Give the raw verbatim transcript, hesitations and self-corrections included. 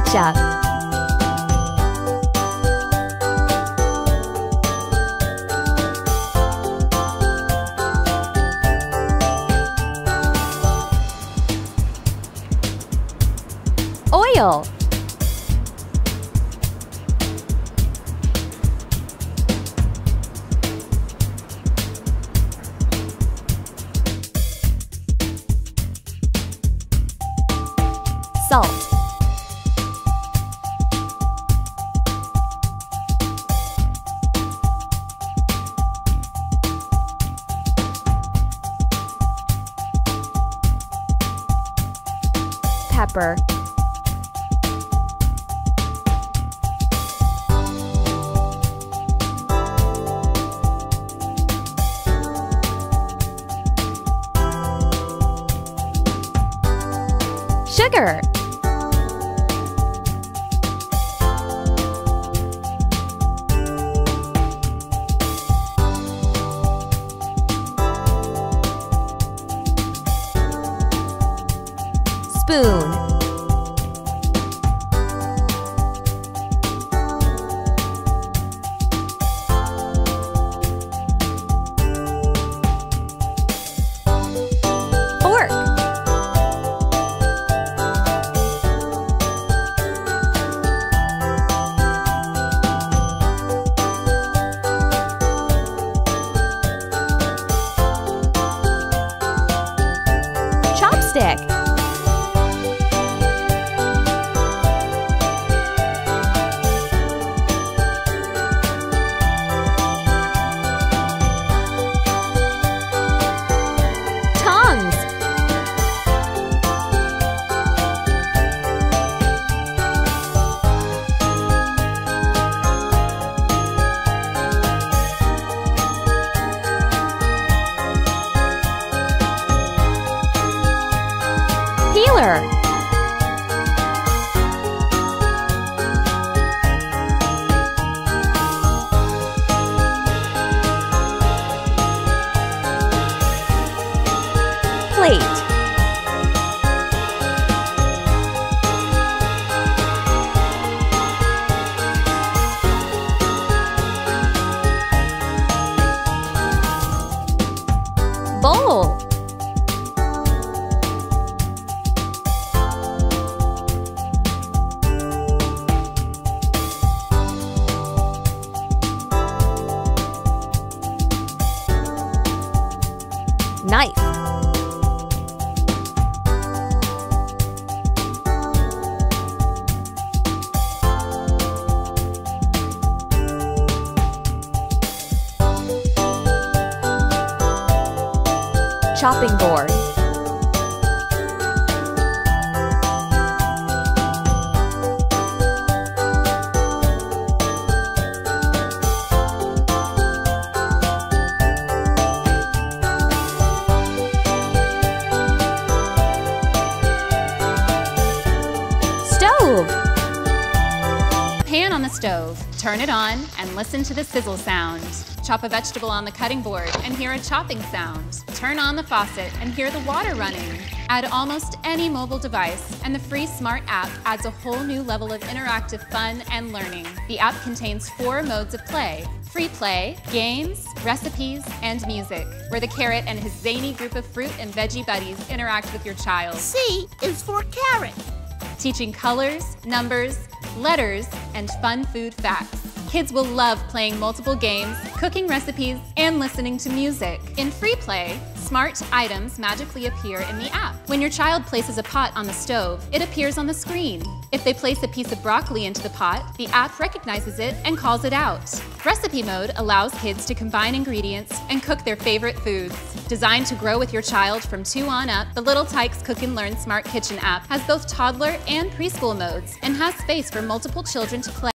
ketchup, oil, salt, pepper, sugar, spoon, fork, chopstick, tongs, peeler, plate, bowl, knife, chopping board, stove, Pan on the stove. Turn it on and listen to the sizzle sound. Chop a vegetable on the cutting board and hear a chopping sound. Turn on the faucet and hear the water running. Add almost any mobile device, and the free Smart app adds a whole new level of interactive fun and learning. The app contains four modes of play: free play, games, recipes, and music, where the carrot and his zany group of fruit and veggie buddies interact with your child. C is for carrot. Teaching colors, numbers, letters, and fun food facts. Kids will love playing multiple games, cooking recipes, and listening to music. In free play, Smart items magically appear in the app. When your child places a pot on the stove, it appears on the screen. If they place a piece of broccoli into the pot, the app recognizes it and calls it out. Recipe mode allows kids to combine ingredients and cook their favorite foods. Designed to grow with your child from two on up, the Little Tikes Cook and Learn Smart Kitchen app has both toddler and preschool modes and has space for multiple children to play.